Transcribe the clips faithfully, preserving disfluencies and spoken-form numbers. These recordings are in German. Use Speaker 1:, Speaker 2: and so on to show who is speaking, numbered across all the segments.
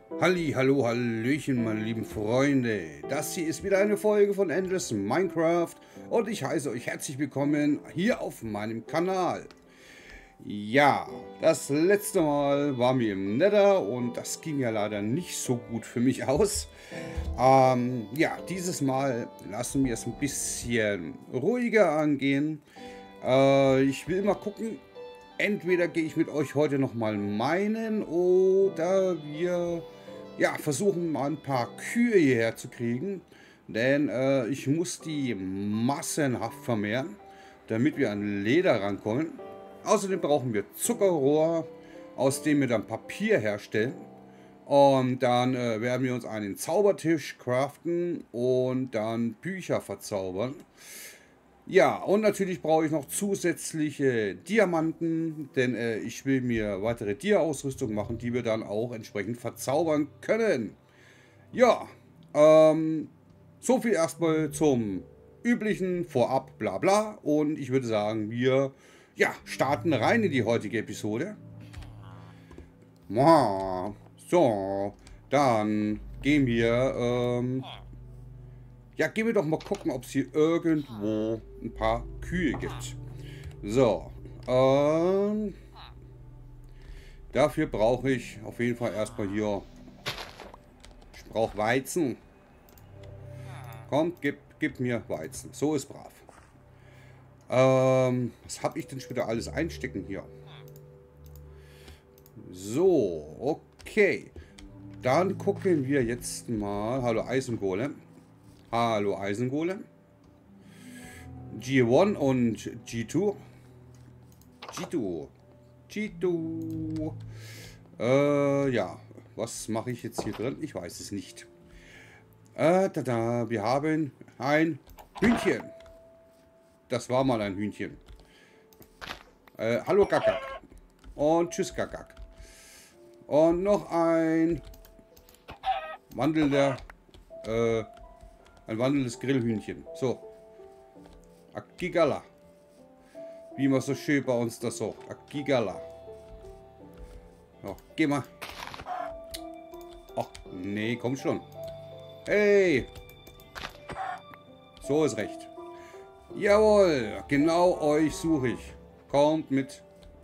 Speaker 1: Halli, hallo, hallöchen, meine lieben Freunde. Das hier ist wieder eine Folge von Endless Minecraft und ich heiße euch herzlich willkommen hier auf meinem Kanal. Ja, das letzte Mal waren wir im Nether und das ging ja leider nicht so gut für mich aus. Ähm, ja, dieses Mal lassen wir es ein bisschen ruhiger angehen. Äh, ich will mal gucken, entweder gehe ich mit euch heute nochmal meinen oder wir ja, versuchen mal ein paar Kühe hierher zu kriegen. Denn äh, ich muss die massenhaft vermehren, damit wir an Leder rankommen. Außerdem brauchen wir Zuckerrohr, aus dem wir dann Papier herstellen. Und dann äh, werden wir uns einen Zaubertisch craften und dann Bücher verzaubern. Ja, und natürlich brauche ich noch zusätzliche Diamanten, denn äh, ich will mir weitere Dia-Ausrüstung machen, die wir dann auch entsprechend verzaubern können. Ja, ähm, so viel erstmal zum üblichen Vorab, bla bla. Und ich würde sagen, wir ja, starten rein in die heutige Episode. So, dann gehen wir ähm, ja, gehen wir doch mal gucken, ob es hier irgendwo ein paar Kühe gibt. So. Ähm, dafür brauche ich auf jeden Fall erstmal hier. Ich brauche Weizen. Komm, gib, gib mir Weizen. So ist brav. Ähm, was habe ich denn schon wieder alles einstecken hier? So, okay. Dann gucken wir jetzt mal. Hallo Eisengolem. Hallo Eisengolem. G eins und G zwei. G zwei. G zwei. Äh, ja. Was mache ich jetzt hier drin? Ich weiß es nicht. Äh, da, da. Wir haben ein Hühnchen. Das war mal ein Hühnchen. Äh, hallo Gagak. Und tschüss Gagak. Und noch ein wandelnder, äh, ein wandelndes Grillhühnchen. So. Akigala. Wie man so schön bei uns das so. Akigala. So, geh mal. Ach, nee, komm schon. Hey. So ist recht. Jawohl, genau euch suche ich. Kommt mit.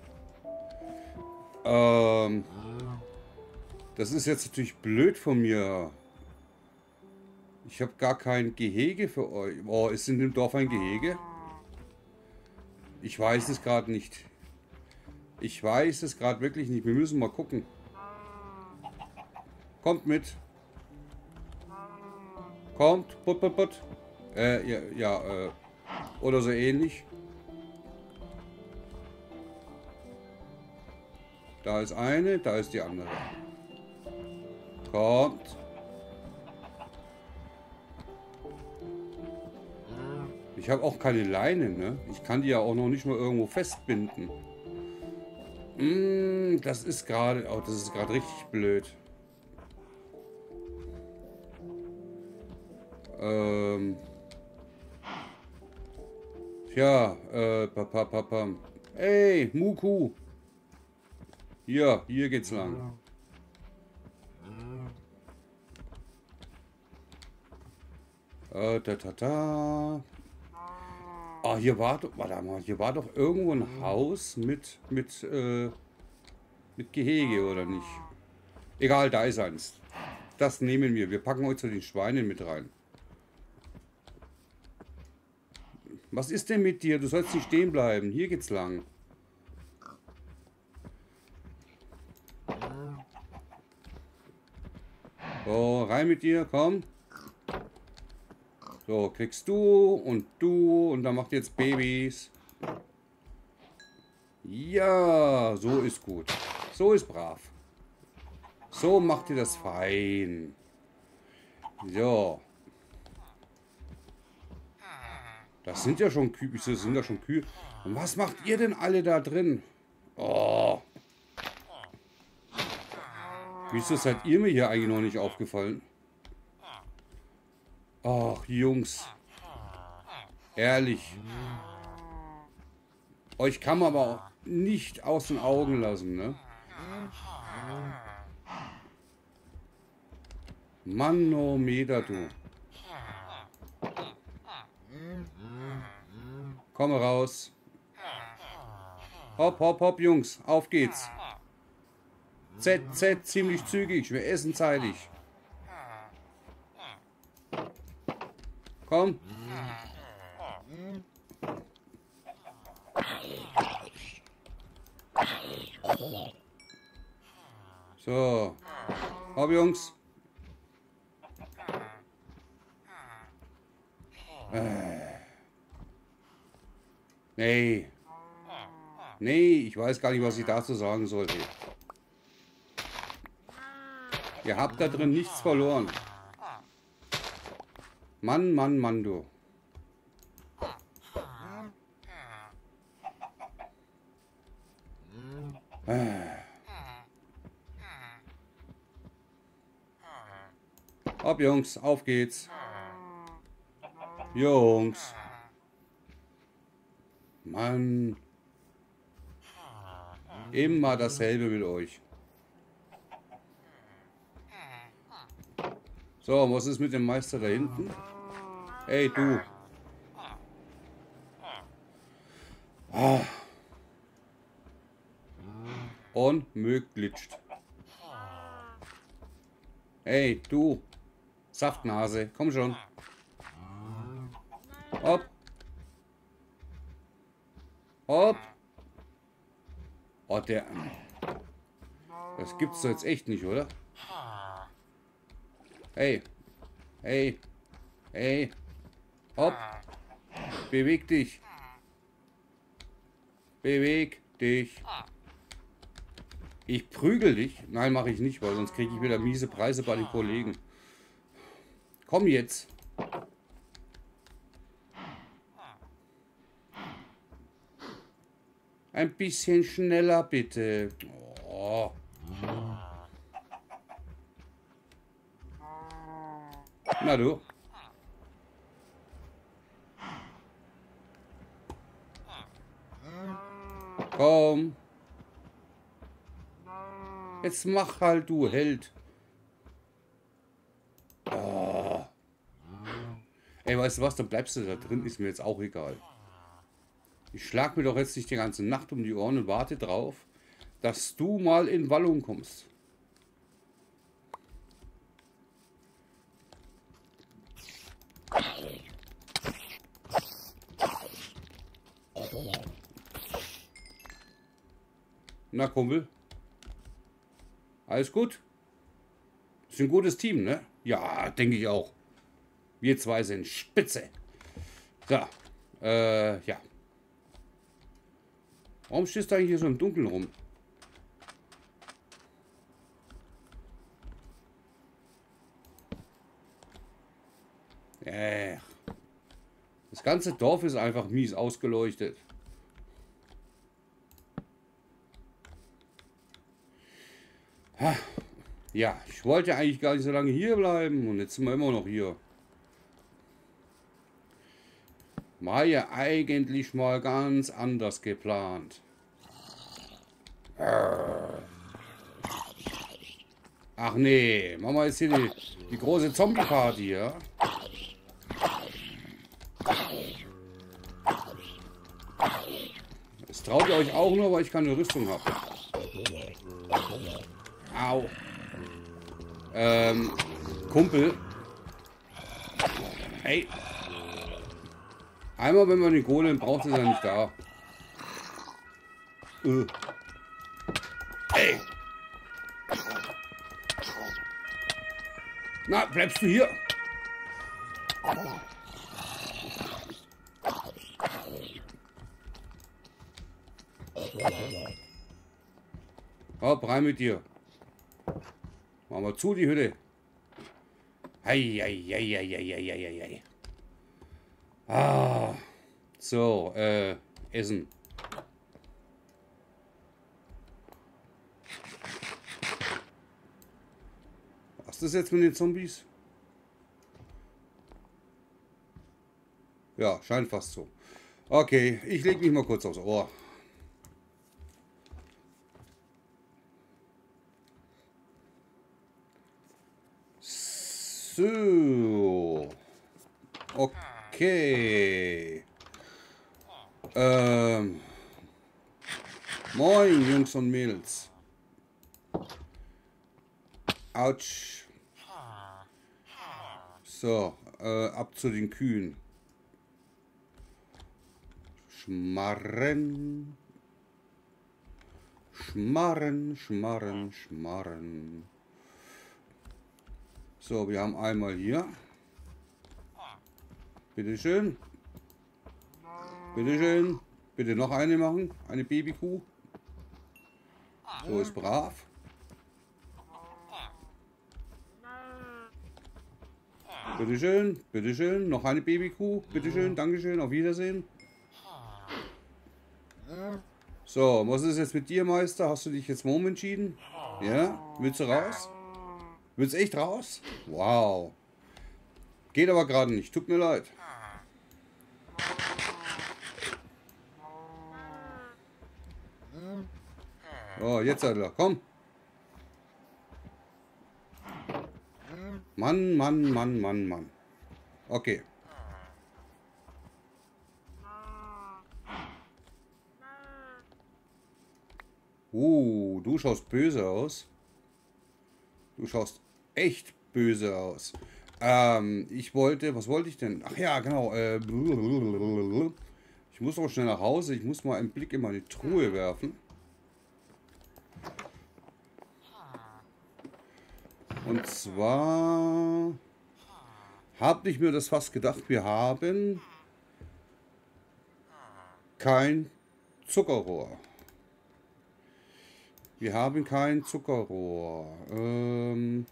Speaker 1: Ähm. Das ist jetzt natürlich blöd von mir. Ich habe gar kein Gehege für euch. Oh, ist in dem Dorf ein Gehege? Ich weiß es gerade nicht. Ich weiß es gerade wirklich nicht. Wir müssen mal gucken. Kommt mit. Kommt. Put, put, put. Äh, ja, ja, äh. Oder so ähnlich. Da ist eine, da ist die andere. Kommt. Ich habe auch keine Leine, ne? Ich kann die ja auch noch nicht mal irgendwo festbinden. Mm, das ist gerade, oh, das ist gerade richtig blöd. Ähm. Tja, äh, papa, papa. Ey, Muku. Hier, hier geht's lang. Äh, da, da, da. Ah, hier war doch, warte mal, hier war doch irgendwo ein Haus mit, mit, äh, mit Gehege, oder nicht? Egal, da ist eins. Das nehmen wir. Wir packen heute zu den Schweinen mit rein. Was ist denn mit dir? Du sollst nicht stehen bleiben. Hier geht's lang. So, rein mit dir, komm. So, kriegst du und du und dann macht jetzt Babys. Ja, so ist gut. So ist brav. So macht ihr das fein. So. Das sind ja schon Kühe. Das sind ja schon Kühe. Und was macht ihr denn alle da drin? Oh. Wieso seid ihr mir hier eigentlich noch nicht aufgefallen? Ach, Jungs. Ehrlich. Euch kann man aber auch nicht aus den Augen lassen, ne? Manometer, du. Komm raus. Hopp, hopp, hopp, Jungs. Auf geht's. Z, Z, ziemlich zügig. Wir essen zeitig. Komm. So. Hopp, Jungs. Äh. Nee. Nee, ich weiß gar nicht, was ich dazu sagen sollte. Ihr habt da drin nichts verloren. Mann, Mann, Mann, du. Äh. Hopp, Jungs, auf geht's. Jungs. Mann. Immer dasselbe mit euch. So, was ist mit dem Meister da hinten? Hey, du. Ah. Unmöglich. Hey, du. Saftnase, komm schon. Hopp. Hopp. Oh, der... Das gibt's doch jetzt echt nicht, oder? Hey. Hey. Hey. Hopp. Beweg dich. Beweg dich. Ich prügel dich. Nein, mache ich nicht, weil sonst kriege ich wieder miese Preise bei den Kollegen. Komm jetzt. Ein bisschen schneller, bitte. Oh. Na du. Komm. Jetzt mach halt, du Held. Oh. Ey, weißt du was, dann bleibst du da drin, ist mir jetzt auch egal. Ich schlag mir doch jetzt nicht die ganze Nacht um die Ohren und warte drauf, dass du mal in Wallung kommst. Na, Kumpel. Alles gut? Ist ein gutes Team, ne? Ja, denke ich auch. Wir zwei sind spitze. So, äh, ja. Warum stehst du eigentlich hier so im Dunkeln rum? Äh, das ganze Dorf ist einfach mies ausgeleuchtet. Ja, ich wollte eigentlich gar nicht so lange hier bleiben und jetzt sind wir immer noch hier. War ja eigentlich mal ganz anders geplant. Ach nee, machen wir jetzt hier die, die große Zombie-Party, ja? Das traut ihr euch auch nur, weil ich keine Rüstung habe. Au. Ähm, Kumpel. Hey. Einmal, wenn man den Golem braucht, ist er nicht da. Äh. Hey. Na, bleibst du hier? Hopp, rein mit dir. Machen wir zu, die Hütte. Hei, hei, hei, hei, hei, hei, hei. Ah. So, äh, Essen. Was ist das jetzt mit den Zombies? Ja, scheint fast so. Okay, ich lege mich mal kurz aufs Ohr. So. Okay. Ähm. Moin, Jungs und Mädels. Autsch. So, äh, ab zu den Kühen. Schmarren. Schmarren, schmarren, schmarren. So, wir haben einmal hier. Bitteschön. Bitteschön. Bitte noch eine machen. Eine Babykuh. So, ist brav. Bitteschön. Bitteschön. Noch eine Babykuh. Bitteschön. Dankeschön. Auf Wiedersehen. So, was ist jetzt mit dir, Meister? Hast du dich jetzt mal umentschieden? Ja? Willst du raus? Willst du echt raus? Wow. Geht aber gerade nicht. Tut mir leid. Oh, jetzt Alter. Komm. Mann, Mann, Mann, Mann, Mann. Okay. Uh, du schaust böse aus. Du schaust echt böse aus. Ähm, ich wollte, was wollte ich denn? Ach ja, genau. Äh, ich muss auch schnell nach Hause. Ich muss mal einen Blick in meine Truhe werfen. Und zwar habe ich mir das fast gedacht, wir haben kein Zuckerrohr. Wir haben kein Zuckerrohr. Ähm,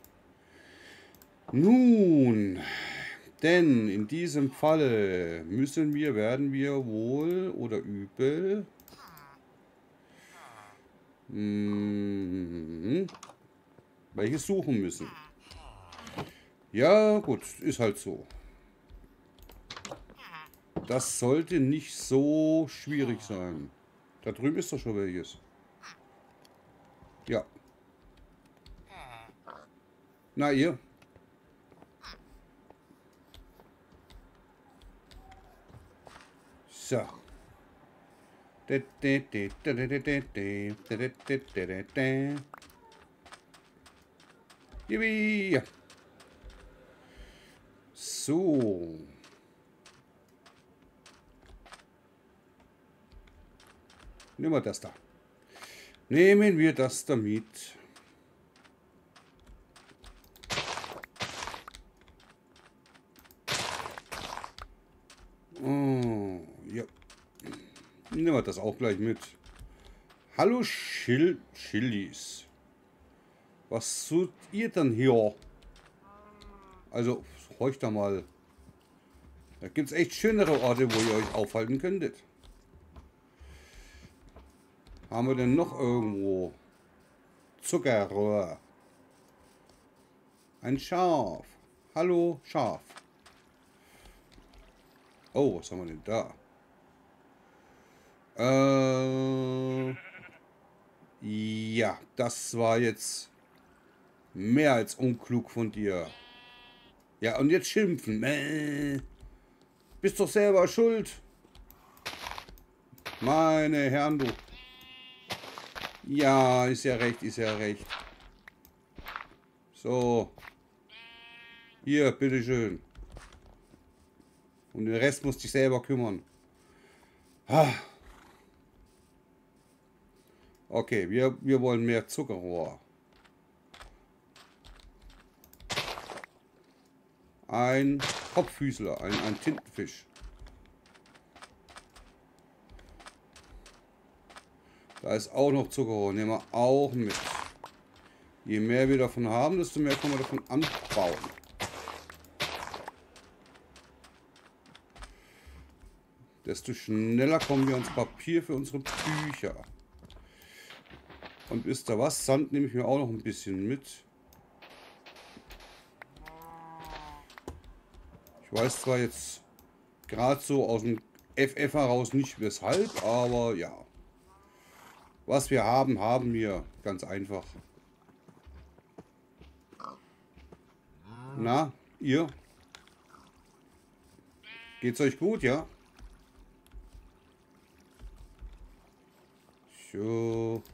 Speaker 1: nun, denn in diesem Falle müssen wir, werden wir wohl oder übel mh, welches suchen müssen. Ja, gut, ist halt so. Das sollte nicht so schwierig sein. Da drüben ist doch schon welches. Ja. Na, ihr? So. Yippie. So. Nehmen wir das da. Nehmen wir das damit. Oh, ja. Nehmen wir das auch gleich mit. Hallo Chil Chilis. Was sucht ihr denn hier? Also, horcht da mal. Da gibt es echt schönere Orte, wo ihr euch aufhalten könntet. Haben wir denn noch irgendwo Zuckerrohr? Ein Schaf. Hallo, Schaf. Oh, was haben wir denn da? Äh, ja, das war jetzt mehr als unklug von dir. Ja, und jetzt schimpfen. Mäh. Bist doch selber schuld. Meine Herren, du. Ja, ist ja recht, ist ja recht. So. Hier, bitteschön. Und den Rest musst du dich selber kümmern. Ah. Okay, wir, wir wollen mehr Zuckerrohr. Ein Kopffüßler, ein, ein Tintenfisch. Da ist auch noch Zuckerrohr, nehmen wir auch mit. Je mehr wir davon haben, desto mehr können wir davon anbauen. Desto schneller kommen wir ans Papier für unsere Bücher. Und wisst ihr was? Sand nehme ich mir auch noch ein bisschen mit. Ich weiß zwar jetzt gerade so aus dem F F heraus nicht weshalb, aber ja. Was wir haben, haben wir. Ganz einfach. Na, ihr? Geht's euch gut, ja? So.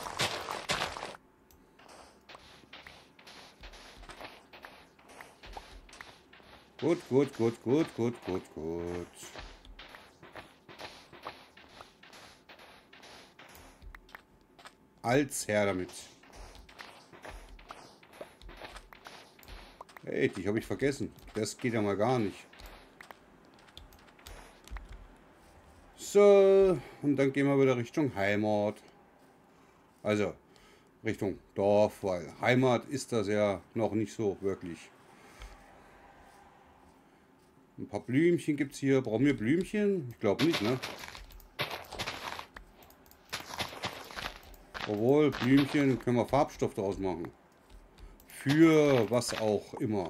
Speaker 1: Gut, gut, gut, gut, gut, gut, gut. Als her damit. Hey, dich habe ich vergessen. Das geht ja mal gar nicht. So, und dann gehen wir wieder Richtung Heimat. Also, Richtung Dorf, weil Heimat ist das ja noch nicht so wirklich. Ein paar Blümchen gibt es hier. Brauchen wir Blümchen? Ich glaube nicht, ne? Obwohl, Blümchen können wir Farbstoff draus machen. Für was auch immer.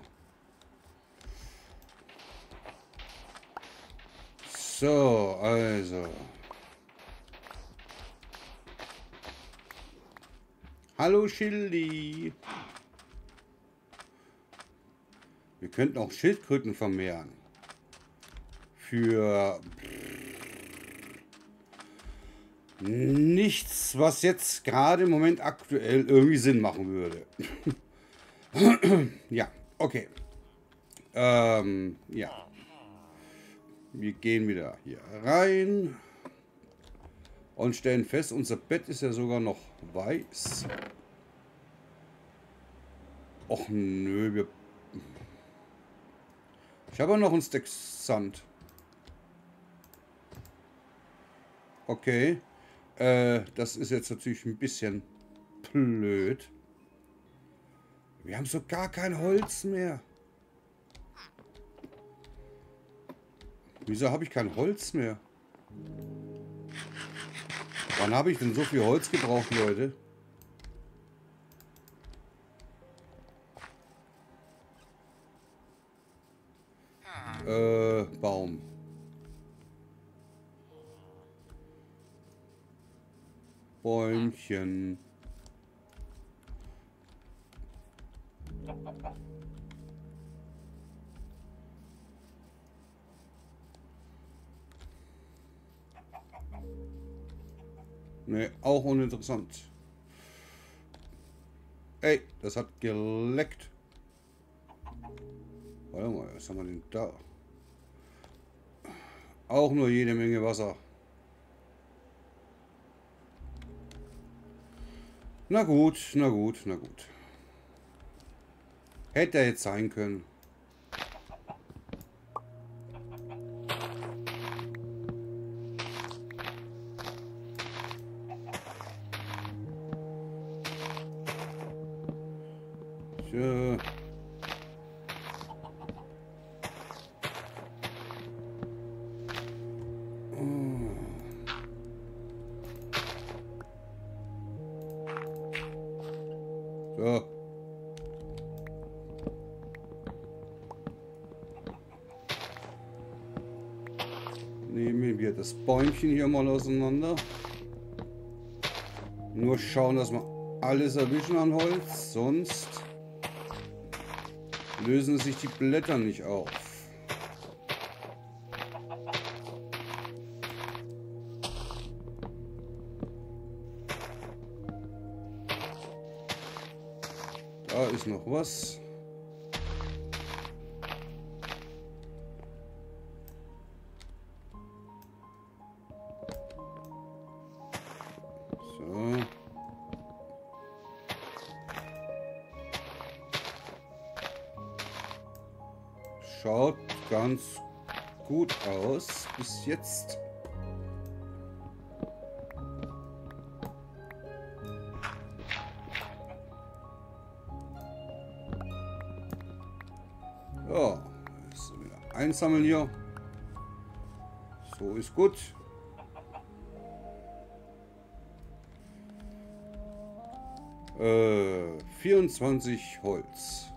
Speaker 1: So, also. Hallo Schildi. Wir könnten auch Schildkröten vermehren. Für nichts, was jetzt gerade im Moment aktuell irgendwie Sinn machen würde. Ja, okay. Ähm, ja. Wir gehen wieder hier rein und stellen fest, unser Bett ist ja sogar noch weiß. Och nö, wir... Ich habe noch ein Stack Sand. Okay. Äh, das ist jetzt natürlich ein bisschen blöd. Wir haben so gar kein Holz mehr. Wieso habe ich kein Holz mehr? Wann habe ich denn so viel Holz gebraucht, Leute? Äh, Baum. Bäumchen. Ne, auch uninteressant. Ey, das hat geleckt. Warte mal, was haben wir denn da? Auch nur jede Menge Wasser. Na gut, na gut, na gut. Hätte er jetzt sein können. So. So. Nehmen wir das Bäumchen hier mal auseinander. Nur schauen, dass wir alles erwischen an Holz, sonst lösen sich die Blätter nicht auf. Da ist noch was. So. Schaut ganz gut aus bis jetzt. Ja, jetzt wieder einsammeln hier. So ist gut. Äh, vierundzwanzig Holz.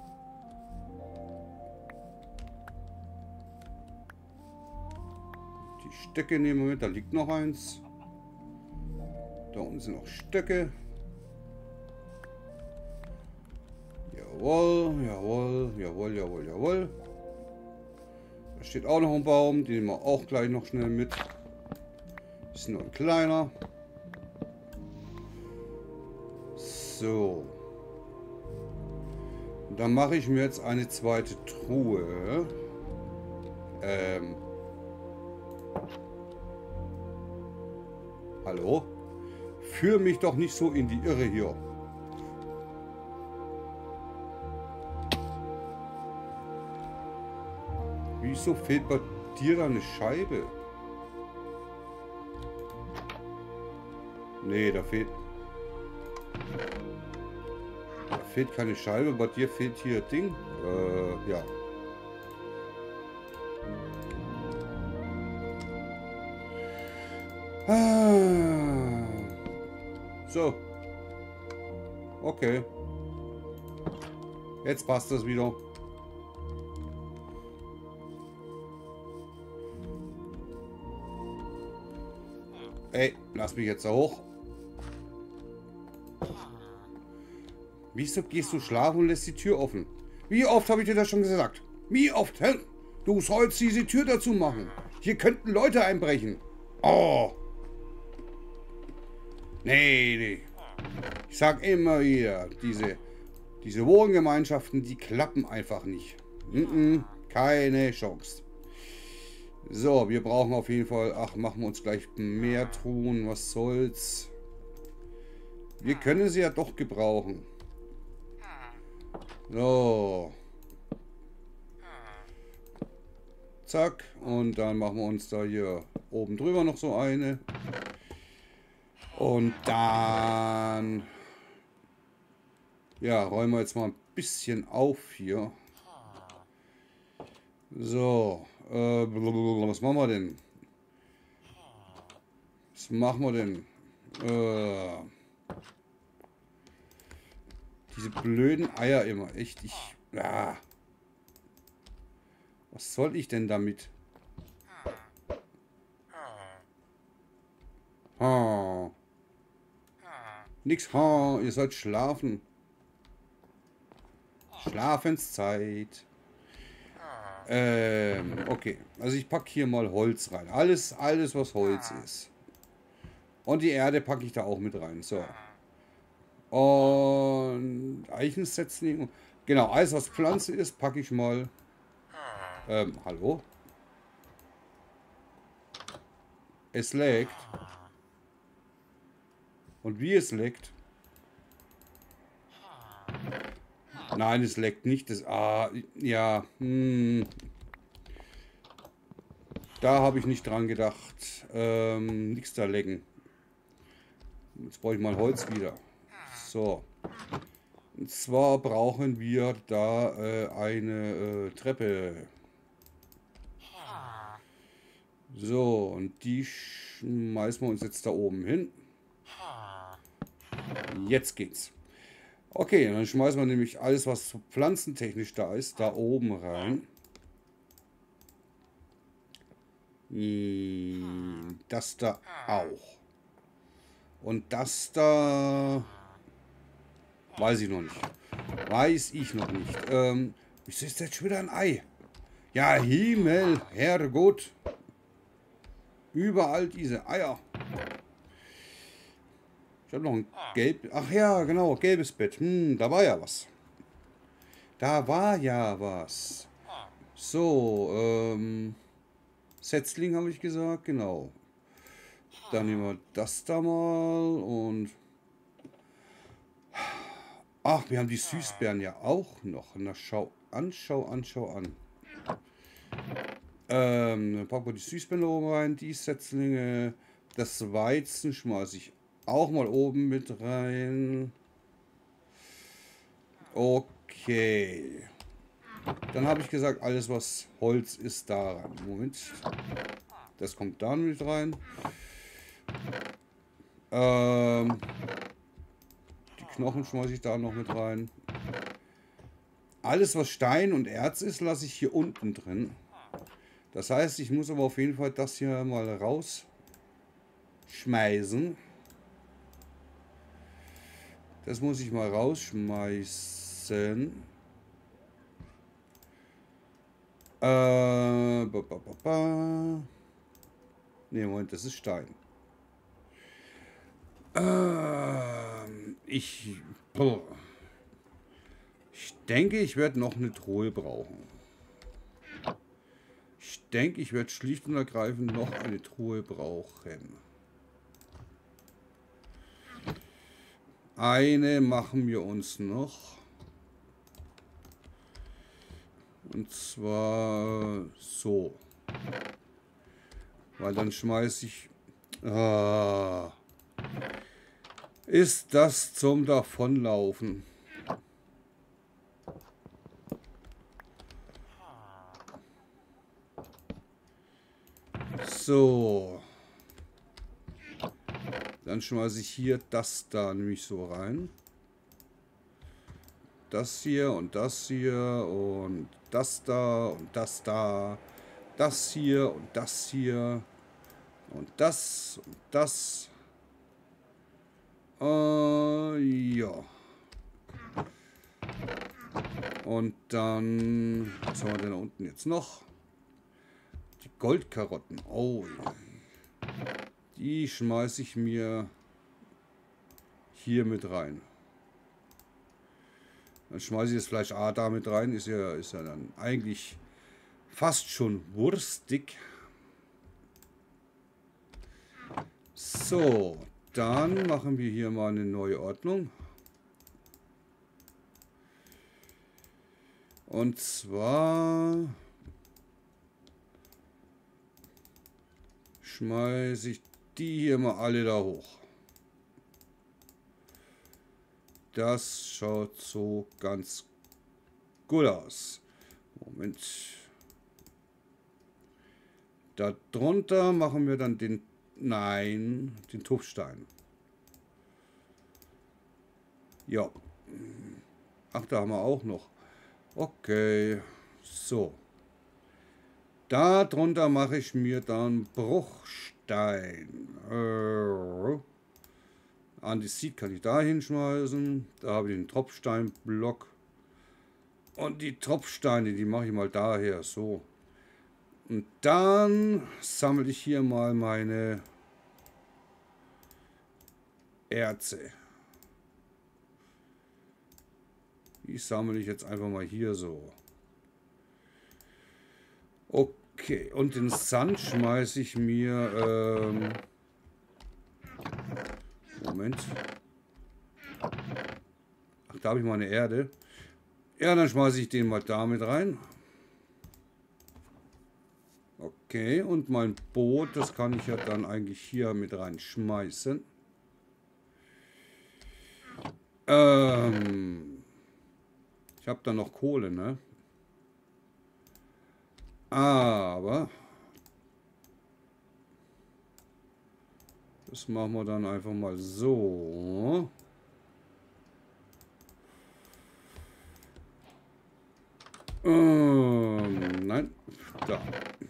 Speaker 1: Die Stöcke nehmen wir mit, da liegt noch eins. Da unten sind noch Stöcke. Jawohl, jawohl, jawohl, jawohl, jawohl. Jawohl. Da steht auch noch ein Baum. Den nehmen wir auch gleich noch schnell mit. Ist nur ein kleiner. So. Und dann mache ich mir jetzt eine zweite Truhe. Ähm. Hallo? Führ mich doch nicht so in die Irre hier. Wieso fehlt bei dir da eine Scheibe? Nee, da fehlt... Da fehlt keine Scheibe, bei dir fehlt hier Ding. Äh, ja. Ah. So. Okay. Jetzt passt das wieder. Ey, lass mich jetzt da hoch. Wieso gehst du schlafen und lässt die Tür offen? Wie oft habe ich dir das schon gesagt? Wie oft? Hä? Du sollst diese Tür dazu machen. Hier könnten Leute einbrechen. Oh. Nee, nee. Ich sag immer wieder, diese, diese Wohngemeinschaften, die klappen einfach nicht. Mm-mm, keine Chance. So, wir brauchen auf jeden Fall... Ach, machen wir uns gleich mehr Truhen. Was soll's? Wir können sie ja doch gebrauchen. So. Zack. Und dann machen wir uns da hier oben drüber noch so eine. Und dann... Ja, räumen wir jetzt mal ein bisschen auf hier. So. Äh, was machen wir denn? Was machen wir denn? Äh, diese blöden Eier immer. Echt, ich... Ja. Was soll ich denn damit? Ha. Nix, ha. Ihr sollt schlafen. Schlafenszeit. Ähm, okay. Also ich packe hier mal Holz rein. Alles, alles was Holz ist. Und die Erde packe ich da auch mit rein. So. Und Eichensetzling. Genau, alles was Pflanze ist, packe ich mal. Ähm, hallo? Es leckt. Und wie es leckt. Nein, es leckt nicht. Das, ah, ja. Hm. Da habe ich nicht dran gedacht. Ähm, nichts da lecken. Jetzt brauche ich mal Holz wieder. So. Und zwar brauchen wir da äh, eine äh, Treppe. So, und die schmeißen wir uns jetzt da oben hin. Jetzt geht's. Okay, dann schmeißen wir nämlich alles, was pflanzentechnisch da ist, da oben rein. Das da auch. Und das da... Weiß ich noch nicht. Weiß ich noch nicht. Ähm, wieso ist jetzt schon wieder ein Ei? Ja, Himmel, Herrgott. Überall diese Eier. Ich habe noch ein gelb... Ach ja, genau, gelbes Bett. Hm, da war ja was. Da war ja was. So, ähm... Setzling habe ich gesagt, genau. Dann nehmen wir das da mal und... Ach, wir haben die Süßbeeren ja auch noch. Na, schau an, schau an, schau an. Ähm, dann packen wir die Süßbeeren oben rein, die Setzlinge. Das Weizen schmeiße ich auch mal oben mit rein. Okay. Dann habe ich gesagt, alles was Holz ist da rein. Moment. Das kommt da mit rein. Ähm, die Knochen schmeiße ich da noch mit rein. Alles was Stein und Erz ist, lasse ich hier unten drin. Das heißt, ich muss aber auf jeden Fall das hier mal rausschmeißen. Das muss ich mal rausschmeißen. Äh, ba, ba, ba, ba. Ne, Moment, das ist Stein. Ähm, ich, boah. Ich denke, ich werde noch eine Truhe brauchen. Ich denke, ich werde schlicht und ergreifend noch eine Truhe brauchen. Eine machen wir uns noch. Und zwar so. Weil dann schmeiße ich... Ah, ist das zum Davonlaufen? So. Dann schmeiße ich hier das da nämlich so rein. Das hier und das hier und das da und das da. Das hier und das hier. Und das und das. Äh, ja. Und dann, was haben wir denn da unten jetzt noch? Die Goldkarotten. Oh, die schmeiße ich mir hier mit rein. Dann schmeiße ich das Fleisch A da mit rein. Ist ja, ist ja dann eigentlich fast schon wurstig. So, dann machen wir hier mal eine neue Ordnung. Und zwar schmeiße ich die hier mal alle da hoch. Das schaut so ganz gut aus. Moment. Darunter machen wir dann den, nein, den Tuffstein. Ja. Ach, da haben wir auch noch. Okay, so. Darunter mache ich mir dann Bruchstein. Äh, Andesit kann ich da hinschmeißen. Da habe ich den Tropfsteinblock. Und die Tropfsteine, die mache ich mal daher. So. Und dann sammle ich hier mal meine Erze. Die sammle ich jetzt einfach mal hier so. Okay, und den Sand schmeiße ich mir... Ähm, Moment. Ach, da habe ich mal eine Erde. Ja, dann schmeiße ich den mal damit rein. Okay, und mein Boot, das kann ich ja dann eigentlich hier mit reinschmeißen. Ähm... Ich habe da noch Kohle, ne? Aber das machen wir dann einfach mal so. Ähm, nein, da.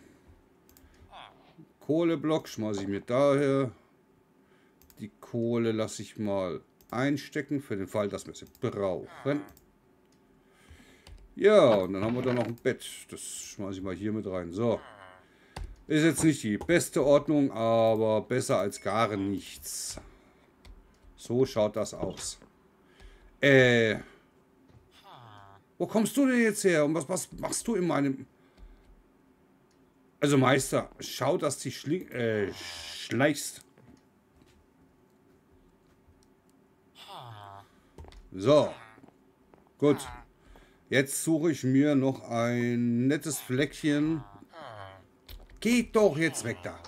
Speaker 1: Kohleblock schmeiße ich mir daher. Die Kohle lasse ich mal einstecken für den Fall, dass wir sie brauchen. Ja, und dann haben wir da noch ein Bett. Das schmeiße ich mal hier mit rein. So. Ist jetzt nicht die beste Ordnung, aber besser als gar nichts. So schaut das aus. Äh. Wo kommst du denn jetzt her? Und was, was machst du in meinem... Also Meister, schau, dass du schling äh, schleichst. So. Gut. Jetzt suche ich mir noch ein nettes Fleckchen. Geht doch jetzt weg da.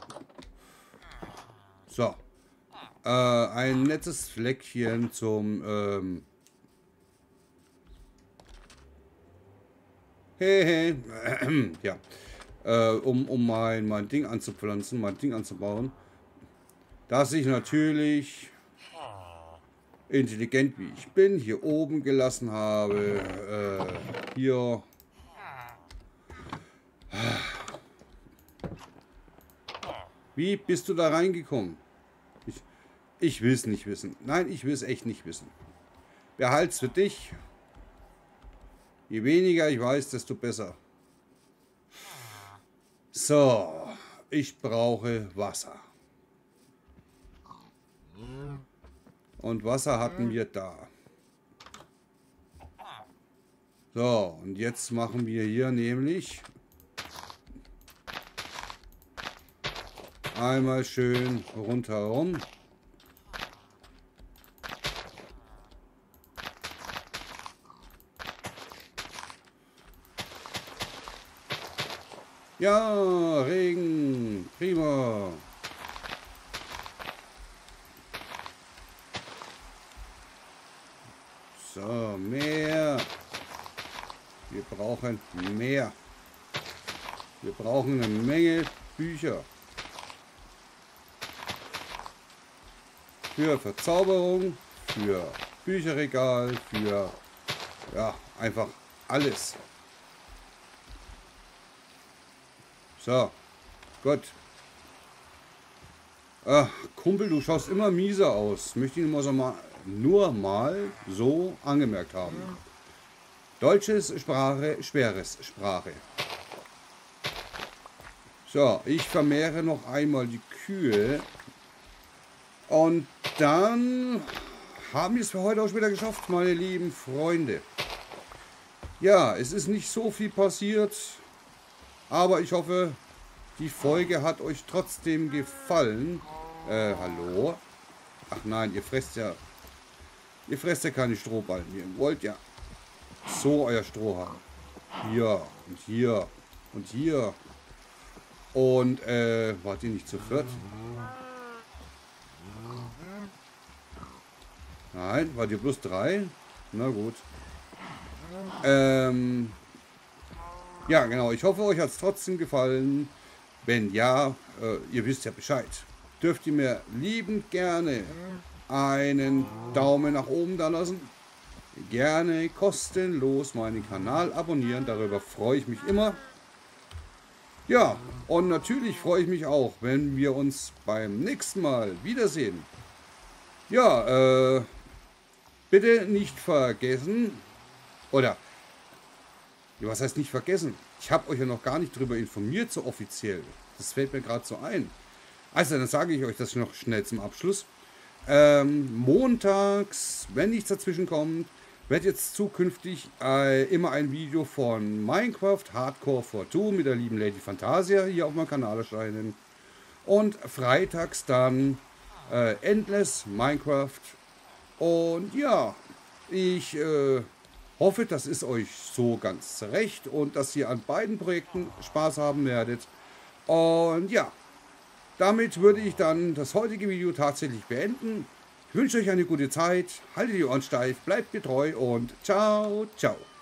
Speaker 1: So. Äh, ein nettes Fleckchen zum... Ähm hey, hey. Ja. Äh, um um mein, mein Ding anzupflanzen, mein Ding anzubauen. Das ich natürlich... intelligent wie ich bin, hier oben gelassen habe. Äh, hier. Wie bist du da reingekommen? Ich, ich will es nicht wissen. Nein, ich will es echt nicht wissen. Behalt's für dich. Je weniger ich weiß, desto besser. So, ich brauche Wasser. Und Wasser hatten wir da. So, und jetzt machen wir hier nämlich einmal schön rundherum. Ja, Regen, prima. So, mehr. Wir brauchen mehr. Wir brauchen eine Menge Bücher. Für Verzauberung, für Bücherregal, für, ja, einfach alles. So, gut. Ach, Kumpel, du schaust immer mieser aus. Möchte ich nur, so mal, nur mal so angemerkt haben. Deutsches Sprache, schweres Sprache. So, ich vermehre noch einmal die Kühe. Und dann haben wir es für heute auch schon wieder geschafft, meine lieben Freunde. Ja, es ist nicht so viel passiert. Aber ich hoffe, die Folge hat euch trotzdem gefallen. Äh, hallo? Ach nein, ihr fresst ja... Ihr fresst ja keine Strohballen. Ihr wollt ja so euer Stroh haben. Hier und hier und hier. Und, äh, wart ihr nicht zu viert? Nein, wart ihr bloß drei? Na gut. Ähm... Ja, genau. Ich hoffe, euch hat es trotzdem gefallen. Wenn ja, äh, ihr wisst ja Bescheid. Dürft ihr mir liebend gerne einen Daumen nach oben da lassen. Gerne kostenlos meinen Kanal abonnieren. Darüber freue ich mich immer. Ja, und natürlich freue ich mich auch, wenn wir uns beim nächsten Mal wiedersehen. Ja, äh, bitte nicht vergessen, oder... Was heißt nicht vergessen? Ich habe euch ja noch gar nicht darüber informiert, so offiziell. Das fällt mir gerade so ein. Also, dann sage ich euch das noch schnell zum Abschluss. Ähm, montags, wenn nichts dazwischen kommt, wird jetzt zukünftig äh, immer ein Video von Minecraft Hardcore for Two mit der lieben Lady Fantasia hier auf meinem Kanal erscheinen. Und freitags dann äh, Endless Minecraft. Und ja, ich... Äh, hoffe, das ist euch so ganz recht und dass ihr an beiden Projekten Spaß haben werdet. Und ja, damit würde ich dann das heutige Video tatsächlich beenden. Ich wünsche euch eine gute Zeit, haltet die Ohren steif, bleibt getreu und ciao, ciao.